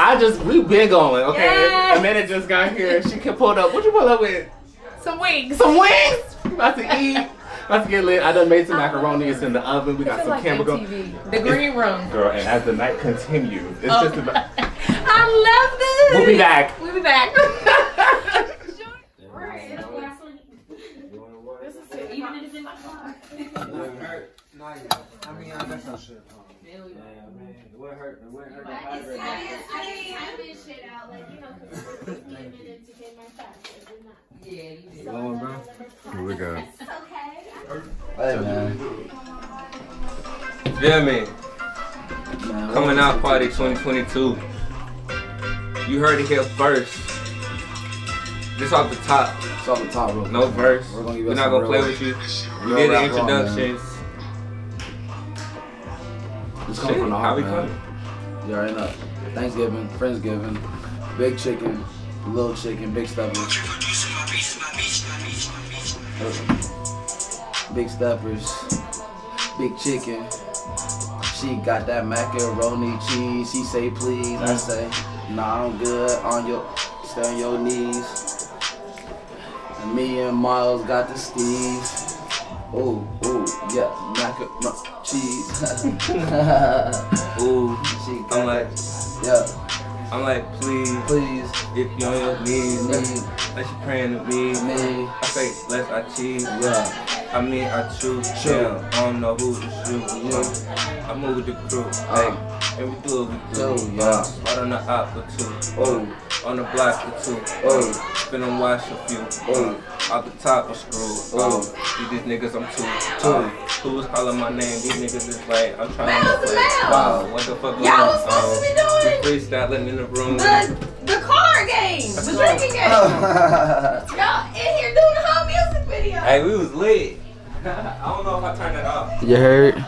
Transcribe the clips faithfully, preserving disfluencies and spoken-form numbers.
I just, we been going, okay? Yes. Amanda just got here. She can pull up. What you pull up with? Some wings. Some wings? About to eat. About to get lit. I done made some macaroni. It's in the oven. We got some like camera going. The green room. Girl, and as the night continues, it's oh. just about. I love this. We'll be back. We'll be back. I mean, I got some shit. Yeah, man. It wouldn't hurt. It wouldn't hurt. I didn't have this shit out, like, you know, because it was fifteen minutes to get my fast. It did not. Yeah, you did. Come on, bro. Here we go. It's okay. Hey, man. Yeah, man. Coming out party twenty twenty-two. You heard it here first. This off the top. It's off the top, bro. No verse. We're, gonna We're not gonna play with you. We did the introductions. It's coming from the heart, man. Coming? You already know. Thanksgiving, Friendsgiving, big chicken, little chicken, big steppers. Big steppers, big chicken. She got that macaroni cheese. She say please. I say, nah, I'm good. On your, stay on your knees. And me and Miles got the steves. Ooh, ooh, yeah, macaroni cheese. Ooh, she I'm like, yeah. I'm like, please, please, if you're on your knees, me, let you praying to me. me. I say, let's I cheese. Yeah. I mean, I choose. Sure. I don't know who to shoot. Yeah. I move with the crew. Uh, Hey, and we do what we do. do, yeah. Right on the op for two. Oh. On the block for two. Oh. Spin them wash a few. Oh. Out the top of screw. Oh. Uh, these niggas, I'm too. Two. Uh, who was calling my name? These niggas is like, I'm trying Mouse to to play. mouse. Wow, what the fuck? Y'all was supposed to be doing We freestyling in the room. the the card game, the drinking game. Y'all in here doing the whole music video. Hey, we was lit. I don't know if I turned it off. You heard?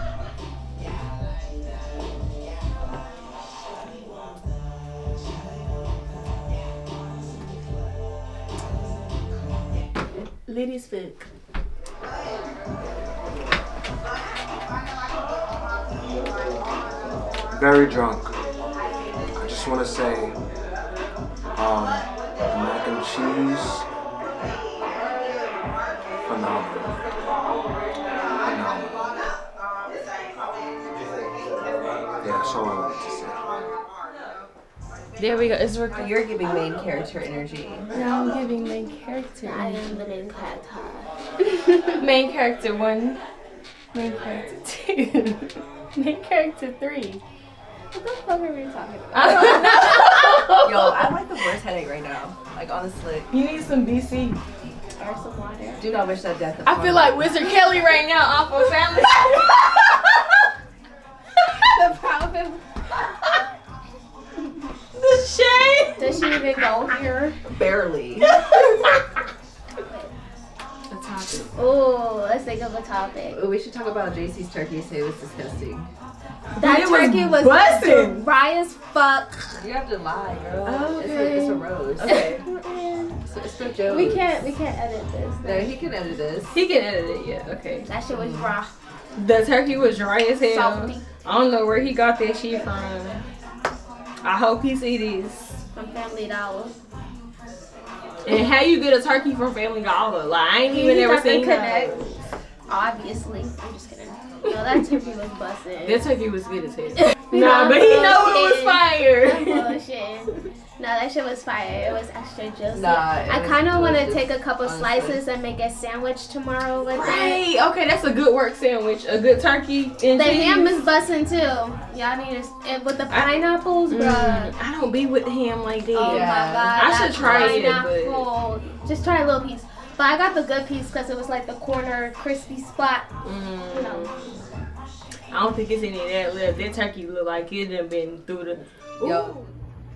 Ladies fuck. Very drunk. I just want to say, um, the mac and cheese, phenomenal. Phenomenal. Yeah, that's all I wanted to say. There we go. It's working. You're giving main character energy. Now I'm giving main character. I am the main character. Main character one. Main character two. Main character three. What the fuck are we talking about? I don't know. Yo, I'm like the worst headache right now. Like honestly. You need some B C. Or some water. Do not wish that death upon I feel like Wizard Kelly right now off of Family. The problem. The shade. Does she even go here? barely. A topic. Oh, let's think of a topic. We should talk about J C's turkey. Say it was disgusting. That It was turkey was bussin'. dry as fuck. You have to lie, girl. Oh, It's, okay. a, it's a roast. Okay. It's, it's for jokes. We can't we can't edit this. No, he can edit this. He can edit it, yeah, okay. That shit was raw. The turkey was dry as hell. Salty. I don't know where he got that shit from. I hope he see this. From Family Dollar. And how you get a turkey from Family Dollar? Like, I ain't even He never got the seen connect. that. Obviously. I'm just kidding. No, that turkey was busted. That turkey was good as hell. Nah, but he know it was fire. Bullshit. No, that shit was fire. It was extra juicy. Nah, I it kind of was want to delicious, take a couple honestly. slices and make a sandwich tomorrow with it. Right. Okay, that's a good work sandwich. A good turkey and The cheese. ham is busting too. Y'all need to, and with the pineapples, Mm, bruh. I don't be with ham like that. Oh Yeah. my god. I that should try it, pineapple. Just try a little piece. But I got the good piece because it was like the corner crispy spot. Mm. You know. I don't think it's any of that left. That turkey look like it done been through the. Ooh. Yo.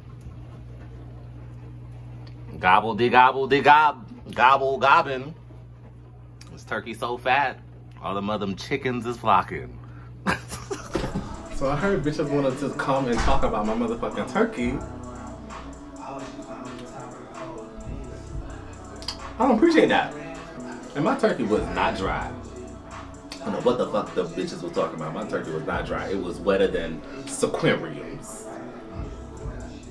Gobble de gobble de gob. Gobble gobbin. This turkey so fat. All them other chickens is flocking. So I heard bitches wanted to come and talk about my motherfucking turkey. I don't appreciate that. And my turkey was not dry. I don't know what the fuck the bitches was talking about. My turkey was not dry. It was wetter than sequariums.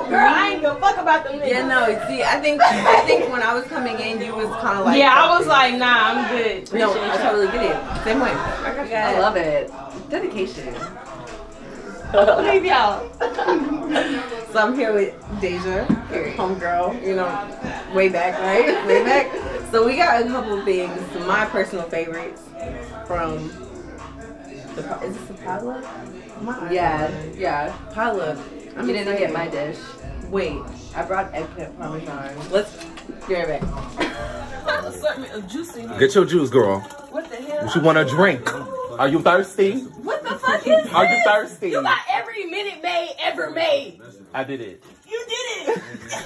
girl, I ain't give a fuck about them niggas. Yeah, no. See, I think I think when I was coming in, you was kind of like. Yeah, I was like, nah, I'm good. No, Appreciate I y'all. totally get it. Same way. I love it. Dedication. Leave y'all. So I'm here with Deja, homegirl, you know, way back, right? Way back. So we got a couple of things, my personal favorites from, the, is this a potluck? Yeah, yeah. Potluck. You didn't get my dish. Wait, I brought eggplant parmesan. let's get right back. Assortment of juicy. Get your juice, girl. What the hell? What you want to drink? Are you thirsty? What the fuck is this? Are you thirsty? You got every Minute Maid ever made. I did it. You did it.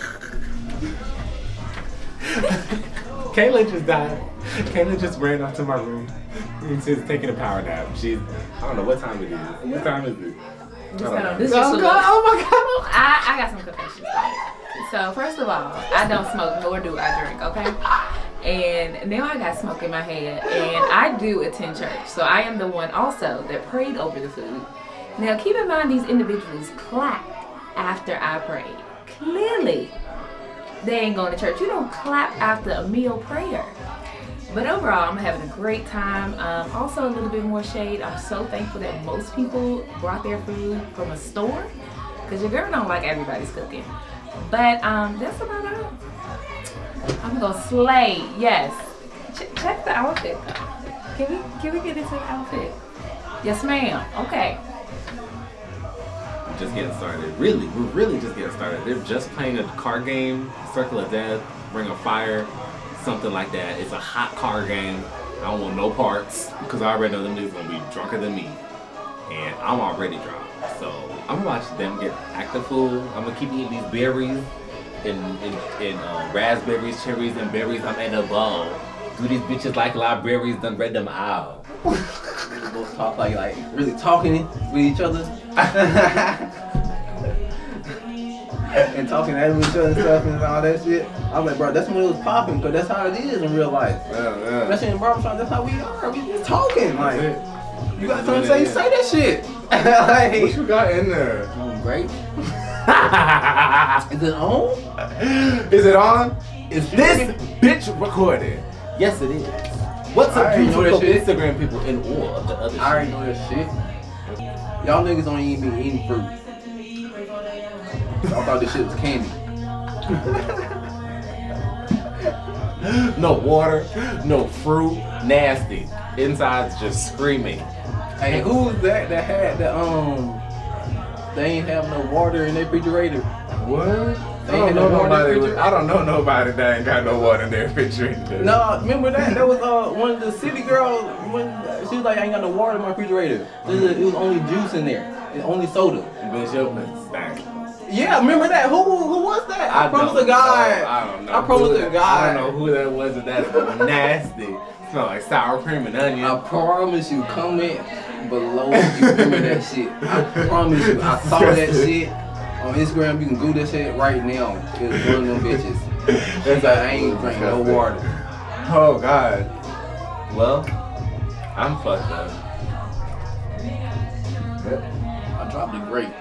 Kayla just died. Kayla just ran off to my room. She's taking a power nap. She's, I don't know what time it is. What time is it? I don't know. This Oh, is God. Oh my God. I, I got some confessions. So first of all, I don't smoke nor do I drink, okay? And now I got smoke in my head, and I do attend church. So I am the one also that prayed over the food. Now keep in mind these individuals clapped after I prayed. Clearly, they ain't going to church. You don't clap after a meal prayer. But overall, I'm having a great time. Um, also a little bit more shade. I'm so thankful that most people brought their food from a store, because your girl don't like everybody's cooking. But um, that's about it. I'm gonna slay, yes. Ch check the outfit though. Can we can we get into the outfit? Yes, ma'am. Okay. Just getting started. Really, we're really just getting started. They're just playing a card game, Circle of Death, Ring of Fire, something like that. It's a hot card game. I don't want no parts because I already know them niggas gonna be drunker than me, and I'm already drunk. So I'm gonna watch them get active fool. I'm gonna keep eating these berries. In, in, in uh, raspberries, cherries, and berries, I'm in a bowl. Do these bitches like libraries? Done read them out. We both talk like, like really talking with each other. And talking at each other and stuff and all that shit. I was like, bro, that's when it was popping, because that's how it is in real life. Yeah, yeah. Especially in barbershop, that's how we are. We just talking. Like, you got something to say, say that shit. Like, What you got in there? mm, great. Is it on? Is it on? Is this bitch recorded? Yes, it is. What's I up, already know beautiful that shit. Instagram people in awe of the other I already shit? know that shit. Y'all niggas don't even be eating fruit. I thought this shit was candy. No water, no fruit, nasty. Inside's just screaming. Hey, who was that that had the um? They ain't have no water in their refrigerator. What? They ain't had no water in their refrigerator. I don't know nobody that ain't got no water in their refrigerator. No, remember that? That was uh one of the city girls. When she was like, I ain't got no water in my refrigerator. It was, it was only juice in there. It's only soda. Bitch, your place stank. Yeah, remember that? Who who was that? I, I promised don't a guy. know. I don't know. I promised who a that- guy. I don't know who that was, and that's nasty. Smell like sour cream and onion. I promise you, comment below if you remember that shit. I promise you, I saw that shit on Instagram. You can Google that shit right now. It was one of them bitches. She's like, I ain't drink no water. Oh God. Well, I'm fucked up. I dropped it great.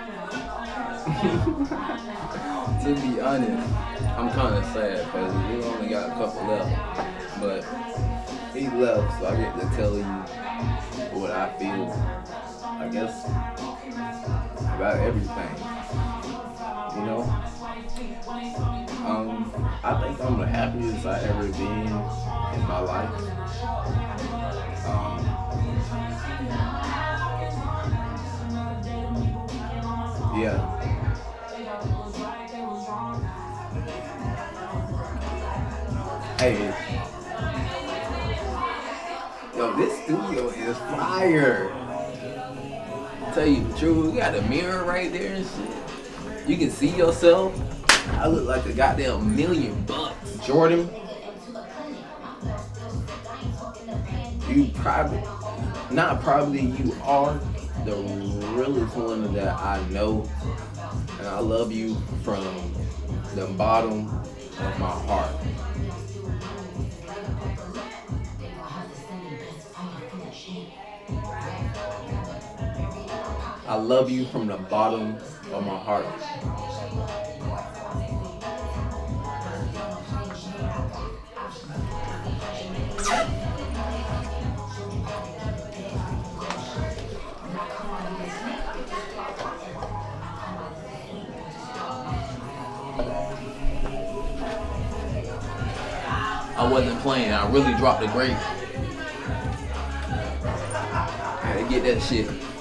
To be honest, I'm kind of sad because we only got a couple left. But he left, so I get to tell you what I feel, I guess, about everything. You know? Um, I think I'm the happiest I ever been in my life. Um, yeah. Hey, yo, this studio is fire. Tell you the truth, we got a mirror right there and shit. You can see yourself. I look like a goddamn million bucks. Jordan, you probably, not probably, you are the realest one that I know. And I love you from the bottom of my heart. I love you from the bottom of my heart. I wasn't playing. I really dropped the grape. I had to get that shit.